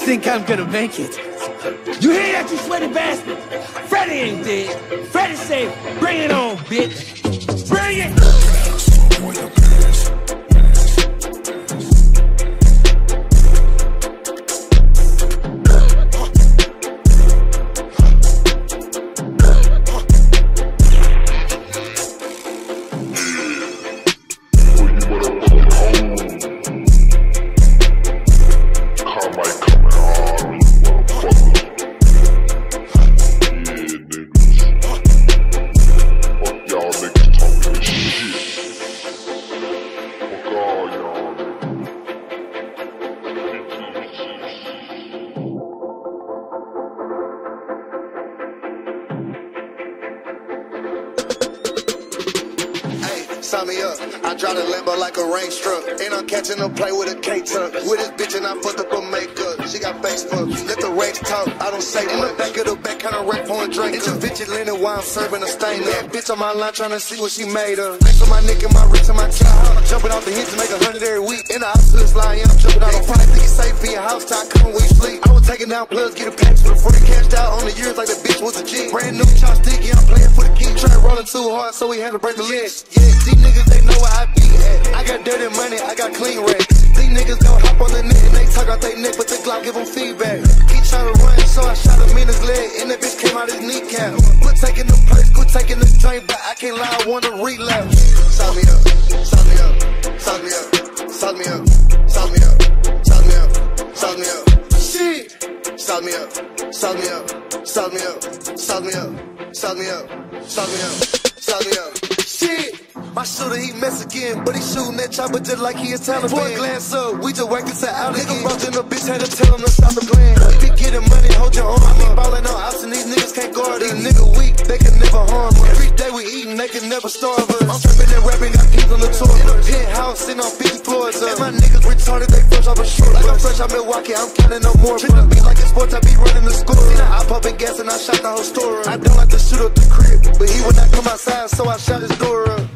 think I'm gonna make it. You hear that, you sweaty bastard? Freddy ain't dead. Freddy say, bring it on, bitch. Bring it! Sign me up. I drive the Lambo like a range truck. Ain't I'm catching a play with a K-tuck. With this bitch and I fucked up her makeup. She got Facebook. Let the range talk. I don't say in the back of the back, kinda rap on a drink. It's a vigilante while I'm serving a stain. That bitch on my line trying to see what she made of. Ice on my neck and my wrist and my child. Jumping off the hits to make 100 every week. In the hospital line, I'm jumping out on fire. Think it's safe in your house, till I come when you sleep. I was taking down plugs, getting packs for the free. Cashed out on the years like the bitch was a G. Brand new chopstick, yeah, I'm playing for the key. Try rolling too hard, so we had to break the list. Yeah, these niggas, they know where I be at. I got dirty money, I got clean racks. These niggas gon' hop on the net and they talk out they neck, but the Glock give them feedback. He tryna run, so I shot him in his leg, and that bitch came out his kneecap. Quit taking the purse, quit taking the drink, but I can't lie, I wanna relapse. Sign me up, sign me up, sign me up, sign me up, sign me up, sign me up, sign me up. Shit, sign me up, sign me up, sign me up, sign me up, sign me up, sign me up, sign me up. Shit. My shooter, he mess again, but he shooting that chopper just like he is Taliban. Boy, glance up, we just whacked this out again. Nigga bumped in the bitch, had to tell him to stop the plan. We be getting money, hold your arm. I be ballin' on outs and these niggas can't guard us. These niggas weak, they can never harm us. Every day we eatin', they can never starve us. I'm trapping and rapping, got peas on the tour. In a penthouse, sitting on 50 floors up. And my niggas retarded, they fresh off a short. Like I'm fresh out Milwaukee, I'm counting no more. Treat the beat like it's sports, I be running the score. See now I pumping gas and I shot the whole store up. I don't like to shoot up the crib, but he would not come outside, so I shot his door up.